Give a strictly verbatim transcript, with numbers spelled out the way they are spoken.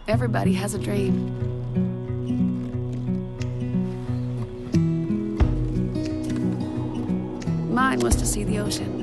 Everybody has a dream. Mine was to see the ocean.